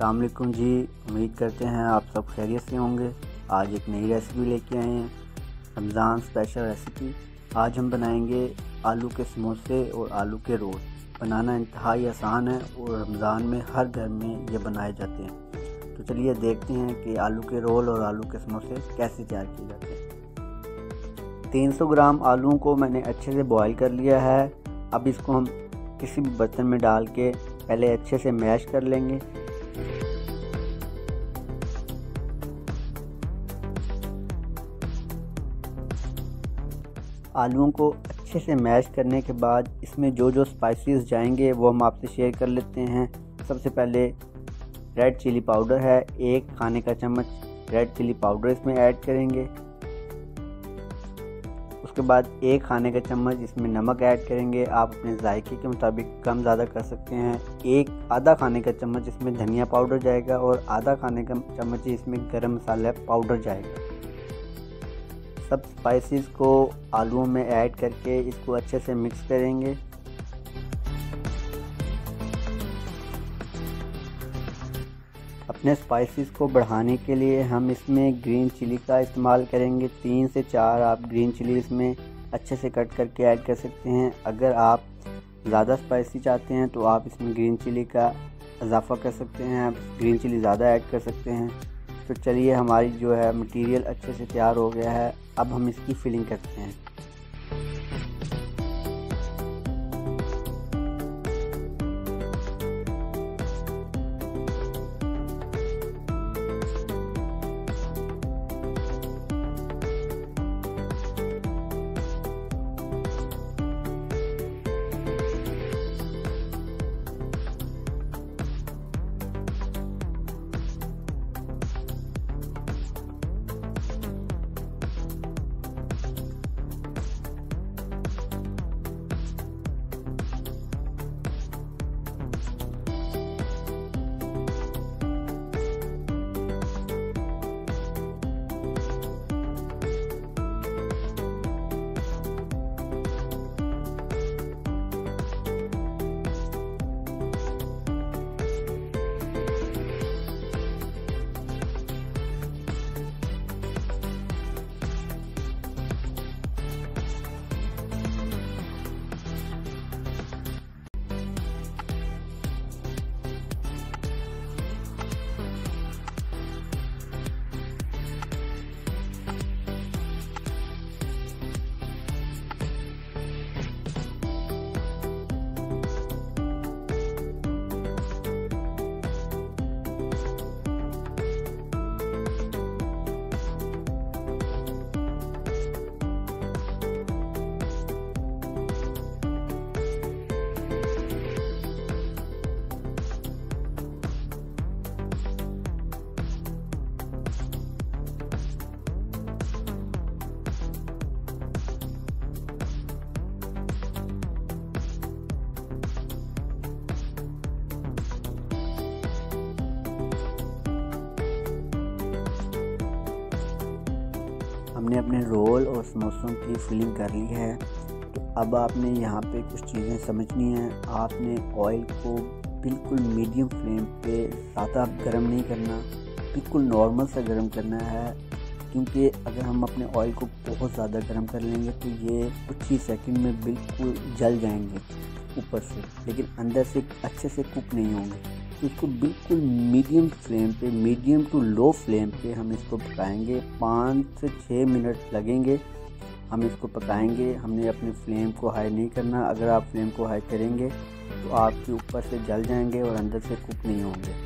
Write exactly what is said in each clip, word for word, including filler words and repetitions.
अस्सलाम वालेकुम जी। उम्मीद करते हैं आप सब खैरियत से होंगे। आज एक नई रेसिपी लेके आए हैं, रमज़ान स्पेशल रेसिपी। आज हम बनाएंगे आलू के समोसे और आलू के रोल। बनाना इंतहाई आसान है और रमज़ान में हर घर में ये बनाए जाते हैं। तो चलिए देखते हैं कि आलू के रोल और आलू के समोसे कैसे तैयार किए जाते हैं। तीन सौ ग्राम आलूओं को मैंने अच्छे से बॉईल कर लिया है। अब इसको हम किसी भी बर्तन में डाल के पहले अच्छे से मैश कर लेंगे। आलूओं को अच्छे से मैश करने के बाद इसमें जो जो स्पाइसेस जाएंगे वो हम आपसे शेयर कर लेते हैं। सबसे पहले रेड चिली पाउडर है, एक खाने का चम्मच रेड चिली पाउडर इसमें ऐड करेंगे। उसके बाद एक खाने का चम्मच इसमें नमक ऐड करेंगे। आप अपने जायके के मुताबिक कम ज़्यादा कर सकते हैं। एक आधा खाने का चम्मच इसमें धनिया पाउडर जाएगा और आधा खाने का चम्मच इसमें गरम मसाला पाउडर जाएगा। सब स्पाइसेस को आलूओं में ऐड करके इसको अच्छे से मिक्स करेंगे। अपने स्पाइसेस को बढ़ाने के लिए हम इसमें ग्रीन चिली का इस्तेमाल करेंगे। तीन से चार आप ग्रीन चिली इसमें अच्छे से कट करके ऐड कर सकते हैं। अगर आप ज़्यादा स्पाइसी चाहते हैं तो आप इसमें ग्रीन चिली का इजाफ़ा कर सकते हैं, आप ग्रीन चिली ज़्यादा ऐड कर सकते हैं। तो चलिए, हमारी जो है मटेरियल अच्छे से तैयार हो गया है। अब हम इसकी फिलिंग करते हैं। हमने अपने रोल और समोसों की फिलिंग कर ली है। तो अब आपने यहाँ पे कुछ चीज़ें समझनी हैं। आपने ऑयल को बिल्कुल मीडियम फ्लेम पे ज़्यादा गर्म नहीं करना, बिल्कुल नॉर्मल सा गर्म करना है। क्योंकि अगर हम अपने ऑयल को बहुत ज़्यादा गर्म कर लेंगे तो ये कुछ ही सेकंड में बिल्कुल जल जाएंगे ऊपर से, लेकिन अंदर से अच्छे से कुक नहीं होंगे। तो इसको बिल्कुल मीडियम फ्लेम पे, मीडियम टू लो फ्लेम पे हम इसको पकाएंगे। पाँच से छः मिनट लगेंगे हम इसको पकाएंगे। हमने अपने फ्लेम को हाई नहीं करना। अगर आप फ्लेम को हाई करेंगे तो आपके ऊपर से जल जाएंगे और अंदर से कुक नहीं होंगे।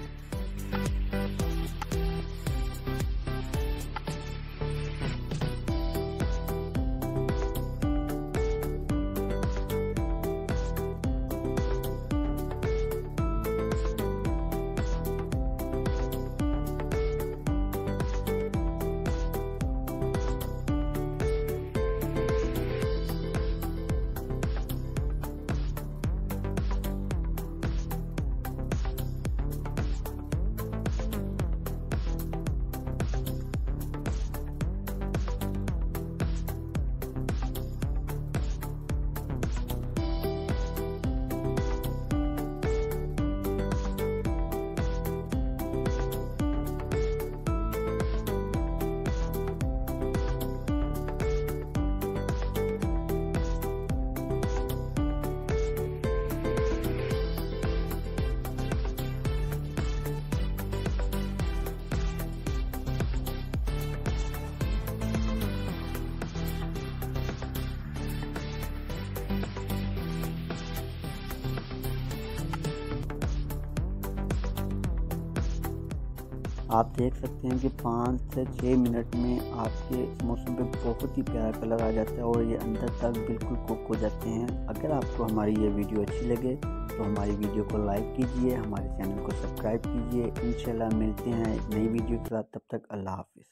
आप देख सकते हैं कि पाँच से छः मिनट में आपके समोसों पे बहुत ही प्यारा कलर आ जाता है और ये अंदर तक बिल्कुल कुक हो जाते हैं। अगर आपको हमारी ये वीडियो अच्छी लगे तो हमारी वीडियो को लाइक कीजिए, हमारे चैनल को सब्सक्राइब कीजिए। इंशाल्लाह मिलते हैं एक नई वीडियो के साथ, तब तक अल्लाह हाफिज़।